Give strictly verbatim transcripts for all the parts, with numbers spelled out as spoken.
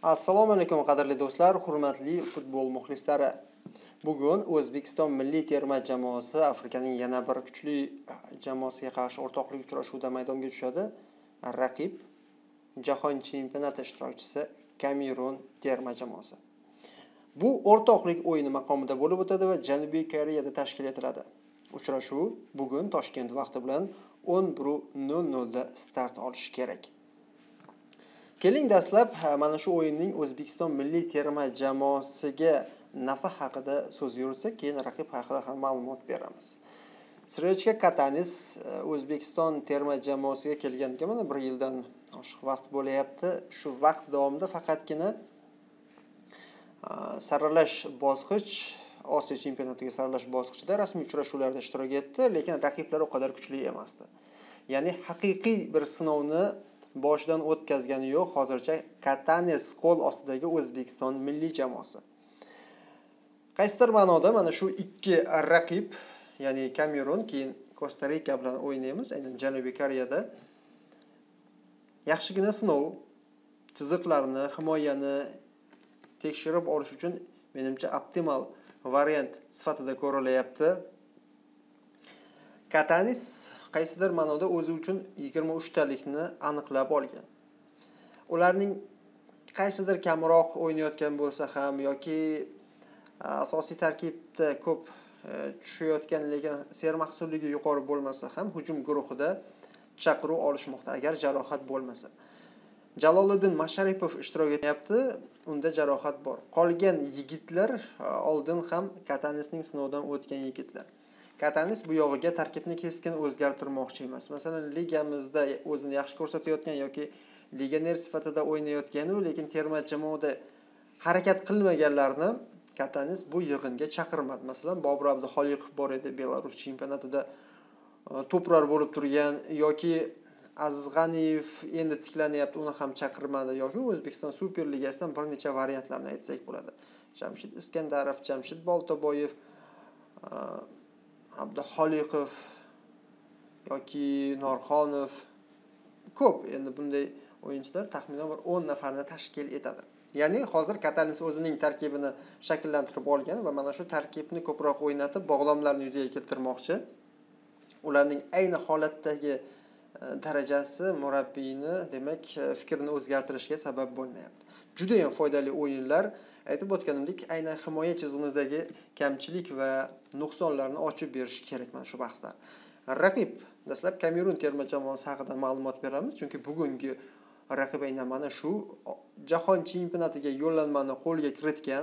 Assalomu alaykum qadrli do'stlar, hurmatli futbol muxlislari. Bugun O'zbekiston milliy terma jamoasi Afrikaning yana bir kuchli jamoasiga qarshi o'rtoqlik uchrashuvida maydonga tushadi. Raqib Jahon chempionati ishtirokchisi Kamerun terma jamoasi. Bu o'rtoqlik o'yini maqomida bo'lib o'tadi va Janubiy Koreyada tashkil etiladi. Uchrashuv bugun Toshkent vaqti bilan o'n bir nol nol da start olishi kerak. Keling dastlab mana shu o'yinning O'zbekiston milliy terma jamoasiga nafi haqida so'z yuritsak, keyin raqib haqida ham ma'lumot beramiz. Srechka Katanis O'zbekiston terma jamoasiga kelganiga mana bir yildan oshiq vaqt bo'layapti. Shu vaqt davomida faqatgina saralash bosqich, Osiyo chempionatiga saralash bosqichida rasmiy uchrashuvlarda ishtirok etdi, lekin raqiblar o qadar kuchli emasdi. Ya'ni haqiqiy bir sinovni boshdan o'tkazgani yo'q hozircha Katanis qo'l ostidagi O'zbekiston milliy jamoasi. Qaysidir ma'noda mana shu ikki raqib, ya'ni Kamerun, keyin Kosta Rika bilan o'ynaymiz, aynan Janubiy Koreyada. Yaxshigina sinov, chiziqlarni, himoyani tekshirib olish uchun menimcha optimal variant sifatida ko'rilyapti. Katanis qaysidir ma'noda o'zi uchun yigirma uch talikni aniqlab olgan. Ularning qaysidir kamroq o'ynayotgan bo'lsa ham yoki asosiy tarkibda ko'p tushayotgan, lekin sermahsulligi yuqori bo'lmasa ham hujum guruhida chaqiruv olishmoqda agar jarohat bo'lmasa. Jaloliddin Masharipov ishtirok etyapti, unda jarohat bor. Qolgan yigitlar oldin ham Katanisning sinovdan o'tgan yigitlar. Katanis bu yog'iga tarkibni keskin o'zgartirmoqchi emas. Masalan, ligamizda o'zini yaxshi ko'rsatayotgan yoki legioner sifatida o'ynayotgani, lekin terma jamoada harakat qilmaganlarni Katanis bu yig'inga chaqirmadi. Masalan, Bobur Abduxoliqov bor edi, Belarus chempionatida to'plar bo'lib turgan, yoki Aziz G'aniyev endi tiklanyapti, uni ham chaqirmadi, yoki O'zbekiston Super Ligasidan bir necha variantlarni aytsak bo'ladi. Jamshid Iskandarov, Jamshid Boltoboyev, Abduxoliqov yoki Norxonov, ko'p endi bunday o'yinchilar taxminan bir o'n nafarni tashkil etadi. Ya'ni hozir Katanis o'zining tarkibini shakllantirib olgan va mana shu tarkibni ko'proq o'ynatib bog'lomlarni yuzaga keltirmoqchi. Ularning ayni holatdagi darajasi murabbiyni, demak, fikrini o'zgartirishga sabab bo'lmayapti. Juda ham foydali o'yinlar. Aytib o'tganimdek, aynan himoya chizig'imizdagi kamchilik va nuqsonlarni ochib berish kerak mana shu bahslar. Raqib dastlab Kamerun terma jamoasi haqida ma'lumot beramiz, chunki bugungi raqib aynan mana shu Jahon chempionatiga yo'llanmani qo'lga kiritgan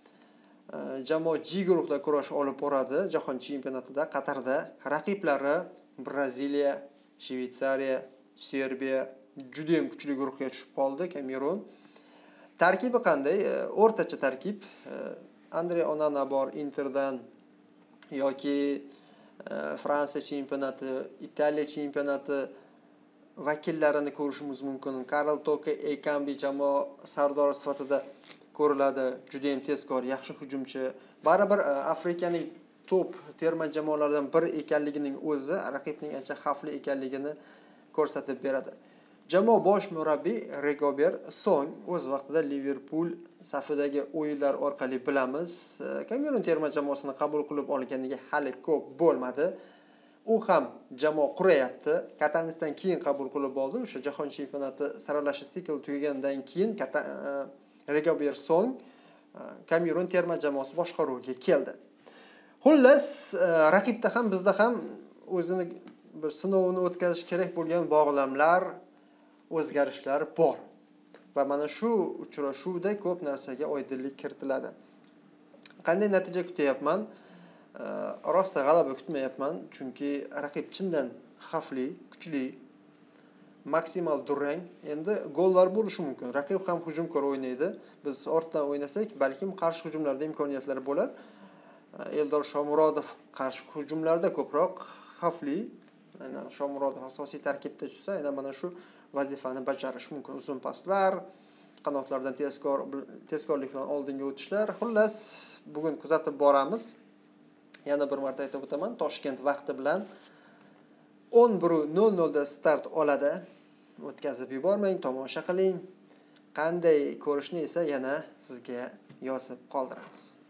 jamoa G guruhida kurash olib boradi. Jahon chempionatida Qatarda raqiblari Braziliya, Shveysariya, Serbiya juda ham kuchli guruhga tushib qoldi Kamerun. Tarkibi qanday? O'rtacha tarkib. Andre Onana bor Interdan, yoki Fransiya chempionati, Italiya chempionati vakillarini ko'rishimiz mumkin. Karl Toke Ekambi jamoa sardori sifatida ko'riladi. Juda ham tezkor, yaxshi hujumchi. Baribir Afrikaning top terma jamoalaridan bir ekanligining o'zi raqibning ancha xavfli ekanligini ko'rsatib beradi. Jamoa bosh murabbiy Rigobert Song o'z vaqtida Liverpool safidagi o'yinlar orqali bilamiz, Kamerun terma jamoasini qabul qilib olganiga hali ko'p bo'lmadi. U ham jamoa qurayapti. Katanisdan keyin qabul qilib oldi. O'sha Jahon chempionati saralash sikl tugagandan keyin Rigobert Song Kamerun terma jamoasi boshqaruviga keldi. Xullas, raqibda ham bizda ham o'zini bir sinovini o'tkazish kerak bo'lgan bog'lamlar, o'zgarishlar bor. Va mana shu uchrashuvda ko'p narsaga oydinlik kiritiladi. Qanday natija kutyapman? Rosta g'alaba kutmayapman, chunki raqib chindan xavfli, kuchli, maksimal durang. Endi gollar bo'lishi mumkin. Raqib ham hujumkor o'ynaydi. Biz ortdan o'ynasak, balkim qarshi hujumlarda imkoniyatlari bo'lar. Eldor Shomurodov qarshi hujumlarda ko'proq xavfli. Aynan Shomurodov asosiy tarkibda tushsa, aynan mana shu vazifani bajarish mumkin. Uzun paslar, qanotlardan tezkor tezkorlik bilan oldinga o'tishlar. Xullas, bugun kuzatib boramiz. Yana bir marta aytib o'taman, Toshkent vaqti bilan o'n bir nol nol da start oladi. O'tkazib yubormang, tomosha qiling. qanday ko'rishni esa yana sizga yozib qoldiramiz.